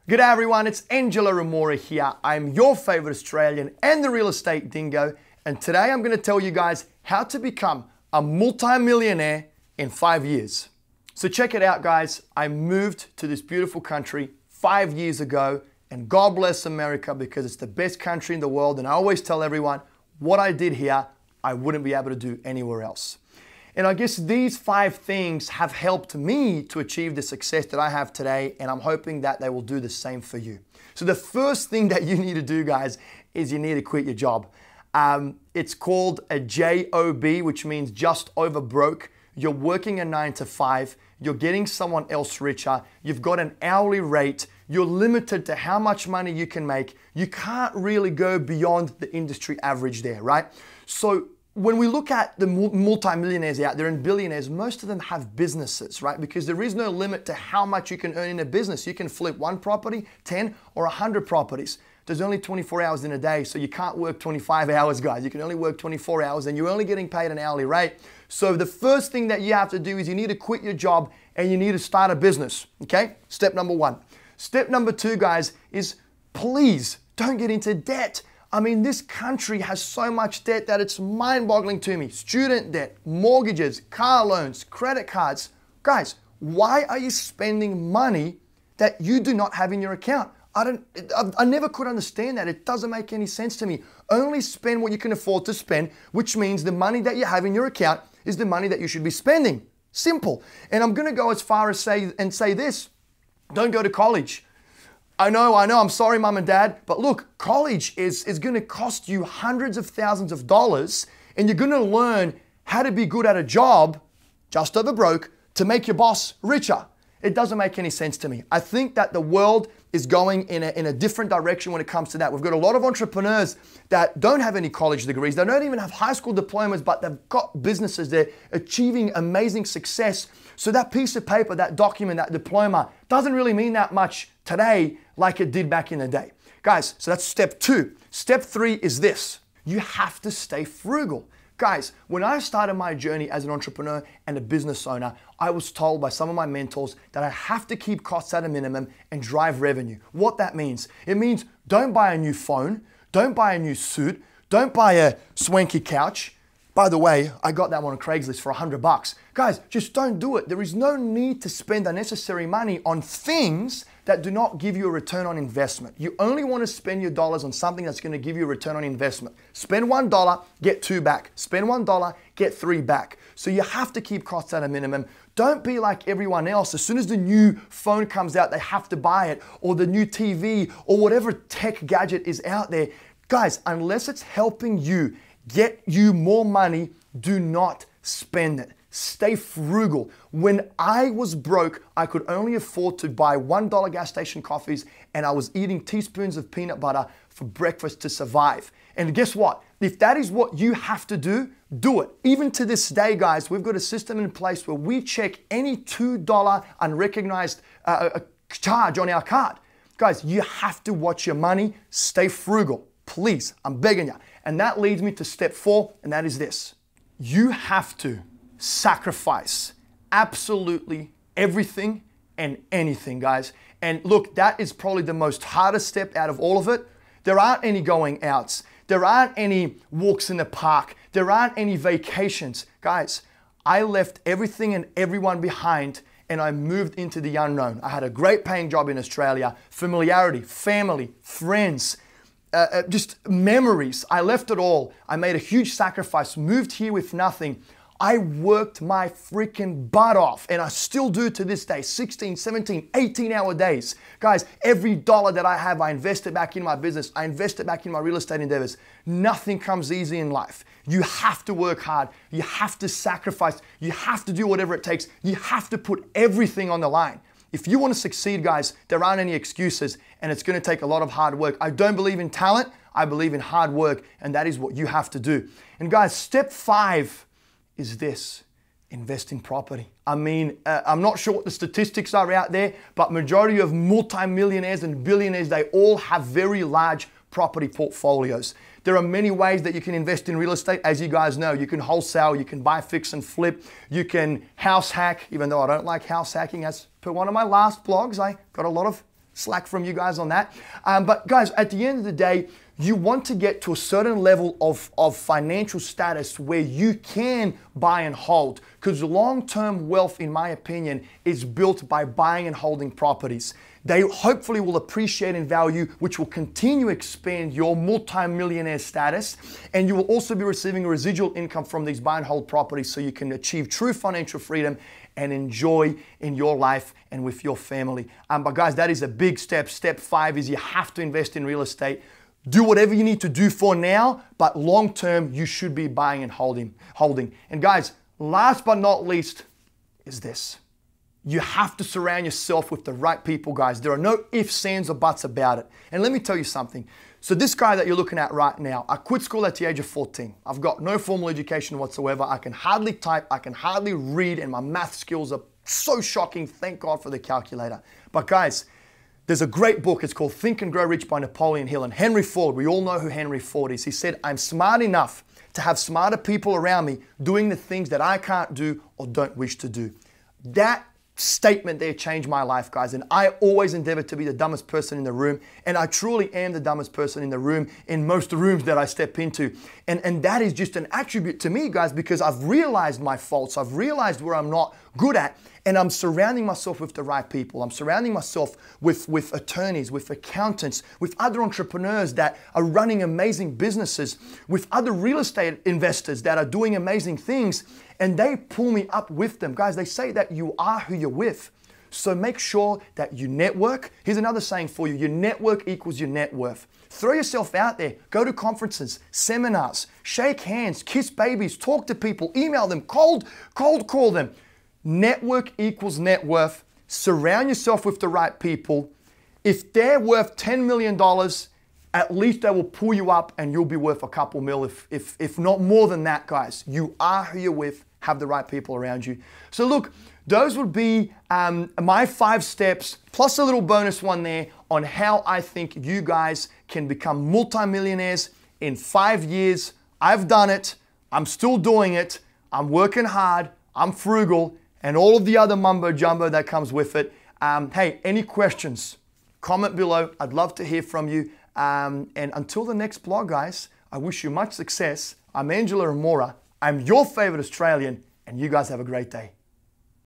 G'day everyone, it's Angelo Ramora here. I'm your favorite Australian and the real estate dingo, and today I'm going to tell you guys how to become a multi-millionaire in 5 years. So check it out guys, I moved to this beautiful country 5 years ago, and God bless America because it's the best country in the world, and I always tell everyone what I did here, I wouldn't be able to do anywhere else. And I guess these 5 things have helped me to achieve the success that I have today, and I'm hoping that they will do the same for you. So the first thing that you need to do, guys, is you need to quit your job. It's called a JOB, which means just over broke. You're working a 9 to 5, you're getting someone else richer, you've got an hourly rate, you're limited to how much money you can make. You can't really go beyond the industry average there, right? So when we look at the multi-millionaires out there and billionaires, most of them have businesses, right? Because there is no limit to how much you can earn in a business. You can flip 1 property, 10 or 100 properties. There's only 24 hours in a day, so you can't work 25 hours, guys. You can only work 24 hours and you're only getting paid an hourly rate. So the first thing that you have to do is you need to quit your job and you need to start a business, okay? Step number 1. Step number 2, guys, is please don't get into debt. I mean, this country has so much debt that it's mind-boggling to me. Student debt, mortgages, car loans, credit cards. Guys, why are you spending money that you do not have in your account? I never could understand that. It doesn't make any sense to me. Only spend what you can afford to spend, which means the money that you have in your account is the money that you should be spending. Simple. And I'm going to go as far as say this. Don't go to college. I know, I'm sorry, mom and dad, but look, college is going to cost you hundreds of thousands of dollars, and you're going to learn how to be good at a job, just over broke, to make your boss richer. It doesn't make any sense to me. I think that the world is going in a different direction when it comes to that. We've got a lot of entrepreneurs that don't have any college degrees. They don't even have high school diplomas, but they've got businesses. They're achieving amazing success. So that piece of paper, that document, that diploma doesn't really mean that much today like it did back in the day. Guys, so that's step 2. Step 3 is this. You have to stay frugal. Guys, when I started my journey as an entrepreneur and a business owner, I was told by some of my mentors that I have to keep costs at a minimum and drive revenue. What that means? It means don't buy a new phone, don't buy a new suit, don't buy a swanky couch. By the way, I got that one on Craigslist for $100. Guys, just don't do it. There is no need to spend unnecessary money on things that do not give you a return on investment. You only want to spend your dollars on something that's going to give you a return on investment. Spend $1, get 2 back. Spend $1, get 3 back. So you have to keep costs at a minimum. Don't be like everyone else. As soon as the new phone comes out, they have to buy it, or the new TV, or whatever tech gadget is out there. Guys, unless it's helping you get you more money, do not spend it. Stay frugal. When I was broke, I could only afford to buy $1 gas station coffees, and I was eating teaspoons of peanut butter for breakfast to survive. And guess what? If that is what you have to do, do it. Even to this day, guys, we've got a system in place where we check any $2 unrecognized charge on our card. Guys, you have to watch your money. Stay frugal. Please, I'm begging you. And that leads me to step 4, and that is this. You have to sacrifice absolutely everything and anything, guys. And look, that is probably the most hardest step out of all of it. There aren't any going outs. There aren't any walks in the park. There aren't any vacations. Guys, I left everything and everyone behind and I moved into the unknown. I had a great paying job in Australia, familiarity, family, friends, just memories. I left it all. I made a huge sacrifice, moved here with nothing. I worked my freaking butt off, and I still do to this day, 16, 17, 18-hour days. Guys, every dollar that I have, I invest it back in my business. I invest it back in my real estate endeavors. Nothing comes easy in life. You have to work hard. You have to sacrifice. You have to do whatever it takes. You have to put everything on the line. If you want to succeed, guys, there aren't any excuses, and it's going to take a lot of hard work. I don't believe in talent. I believe in hard work, and that is what you have to do. And guys, step 5 is this: invest in property. I mean, I'm not sure what the statistics are out there, but majority of multi-millionaires and billionaires, they all have very large property portfolios. There are many ways that you can invest in real estate. As you guys know, you can wholesale, you can buy, fix and flip, you can house hack, even though I don't like house hacking. As per one of my last blogs, I got a lot of slack from you guys on that. But guys, at the end of the day, you want to get to a certain level of financial status where you can buy and hold, because long-term wealth, in my opinion, is built by buying and holding properties. They hopefully will appreciate in value, which will continue to expand your multi-millionaire status. And you will also be receiving a residual income from these buy and hold properties so you can achieve true financial freedom and enjoy in your life and with your family. But guys, that is a big step. Step 5 is you have to invest in real estate. Do whatever you need to do for now, but long term, you should be buying and holding. And guys, last but not least is this. You have to surround yourself with the right people, guys. There are no ifs, ands, or buts about it. And let me tell you something. So this guy that you're looking at right now, I quit school at the age of 14. I've got no formal education whatsoever. I can hardly type, I can hardly read, and my math skills are so shocking. Thank God for the calculator. But guys, there's a great book. It's called Think and Grow Rich by Napoleon Hill. And Henry Ford, we all know who Henry Ford is. He said, I'm smart enough to have smarter people around me doing the things that I can't do or don't wish to do. That statement there changed my life, guys. And I always endeavor to be the dumbest person in the room. And I truly am the dumbest person in the room in most rooms that I step into. And that is just an attribute to me, guys, because I've realized my faults. I've realized where I'm not good at. And I'm surrounding myself with the right people. I'm surrounding myself with attorneys, with accountants, with other entrepreneurs that are running amazing businesses, with other real estate investors that are doing amazing things. And they pull me up with them. Guys, they say that you are who you're with. So make sure that you network. Here's another saying for you. Your network equals your net worth. Throw yourself out there. Go to conferences, seminars, shake hands, kiss babies, talk to people, email them, cold call them. Network equals net worth. Surround yourself with the right people. If they're worth $10 million, at least they will pull you up and you'll be worth a couple mil, if not more than that, guys. You are who you're with. Have the right people around you. So look, those would be my 5 steps, plus a little bonus one there on how I think you guys can become multimillionaires in 5 years. I've done it. I'm still doing it. I'm working hard. I'm frugal. And all of the other mumbo jumbo that comes with it. Hey, any questions? Comment below. I'd love to hear from you. And until the next blog, guys, I wish you much success. I'm Angela Ramora. I'm your favorite Australian, and you guys have a great day.